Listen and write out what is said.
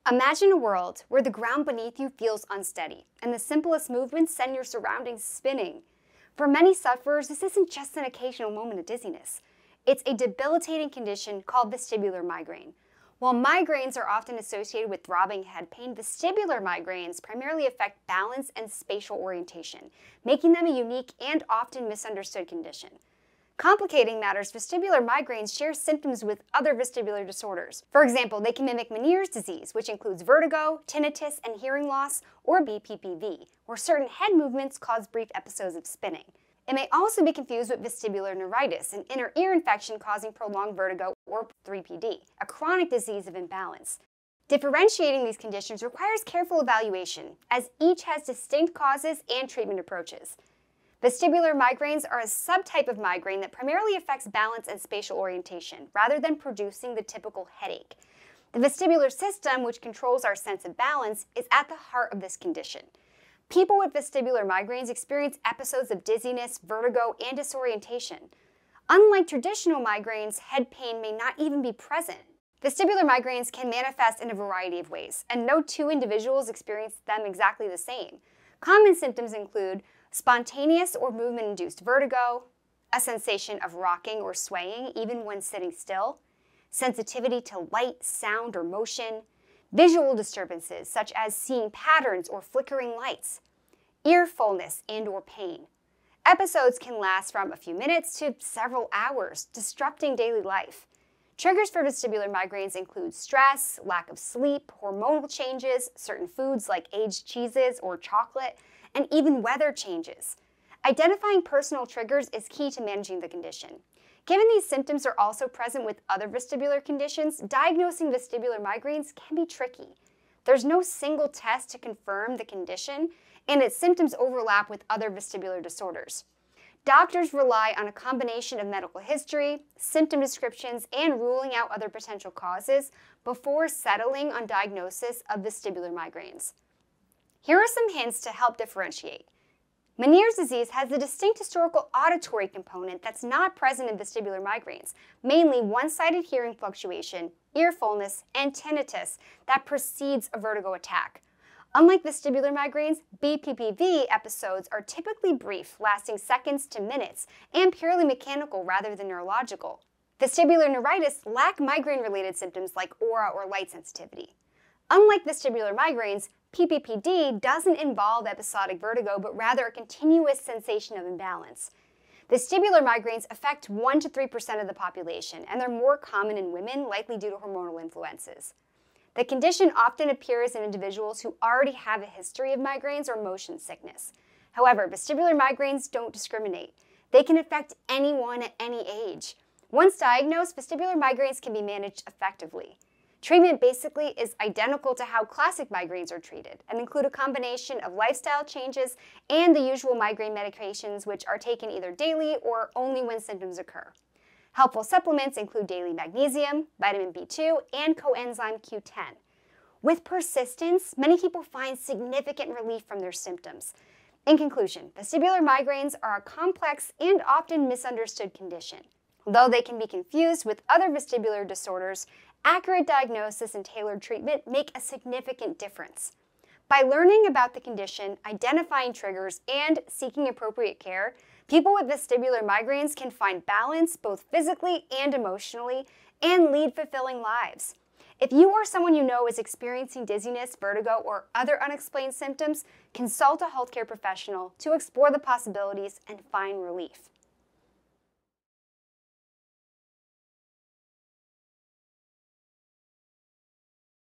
Imagine a world where the ground beneath you feels unsteady, and the simplest movements send your surroundings spinning. For many sufferers, this isn't just an occasional moment of dizziness. It's a debilitating condition called vestibular migraine. While migraines are often associated with throbbing head pain, vestibular migraines primarily affect balance and spatial orientation, making them a unique and often misunderstood condition. Complicating matters, vestibular migraines share symptoms with other vestibular disorders. For example, they can mimic Meniere's disease, which includes vertigo, tinnitus, and hearing loss, or BPPV, where certain head movements cause brief episodes of spinning. It may also be confused with vestibular neuritis, an inner ear infection causing prolonged vertigo, or 3PD, a chronic disease of imbalance. Differentiating these conditions requires careful evaluation, as each has distinct causes and treatment approaches. Vestibular migraines are a subtype of migraine that primarily affects balance and spatial orientation, rather than producing the typical headache. The vestibular system, which controls our sense of balance, is at the heart of this condition. People with vestibular migraines experience episodes of dizziness, vertigo, and disorientation. Unlike traditional migraines, head pain may not even be present. Vestibular migraines can manifest in a variety of ways, and no two individuals experience them exactly the same. Common symptoms include spontaneous or movement-induced vertigo, a sensation of rocking or swaying even when sitting still, sensitivity to light, sound, or motion, visual disturbances such as seeing patterns or flickering lights, ear fullness and/or pain. Episodes can last from a few minutes to several hours, disrupting daily life. Triggers for vestibular migraines include stress, lack of sleep, hormonal changes, certain foods like aged cheeses or chocolate, and even weather changes. Identifying personal triggers is key to managing the condition. Given these symptoms are also present with other vestibular conditions, diagnosing vestibular migraines can be tricky. There's no single test to confirm the condition, and its symptoms overlap with other vestibular disorders. Doctors rely on a combination of medical history, symptom descriptions, and ruling out other potential causes before settling on diagnosis of vestibular migraines. Here are some hints to help differentiate. Meniere's disease has a distinct historical auditory component that's not present in vestibular migraines, mainly one-sided hearing fluctuation, ear fullness, and tinnitus that precedes a vertigo attack. Unlike vestibular migraines, BPPV episodes are typically brief, lasting seconds to minutes, and purely mechanical rather than neurological. Vestibular neuritis lack migraine-related symptoms like aura or light sensitivity. Unlike vestibular migraines, PPPD doesn't involve episodic vertigo, but rather a continuous sensation of imbalance. Vestibular migraines affect 1 to 3% of the population, and they're more common in women, likely due to hormonal influences. The condition often appears in individuals who already have a history of migraines or motion sickness. However, vestibular migraines don't discriminate. They can affect anyone at any age. Once diagnosed, vestibular migraines can be managed effectively. Treatment basically is identical to how classic migraines are treated and include a combination of lifestyle changes and the usual migraine medications, which are taken either daily or only when symptoms occur. Helpful supplements include daily magnesium, vitamin B2, and coenzyme Q10. With persistence, many people find significant relief from their symptoms. In conclusion, vestibular migraines are a complex and often misunderstood condition. Though they can be confused with other vestibular disorders, accurate diagnosis and tailored treatment make a significant difference. By learning about the condition, identifying triggers, and seeking appropriate care, people with vestibular migraines can find balance both physically and emotionally and lead fulfilling lives. If you or someone you know is experiencing dizziness, vertigo, or other unexplained symptoms, consult a healthcare professional to explore the possibilities and find relief.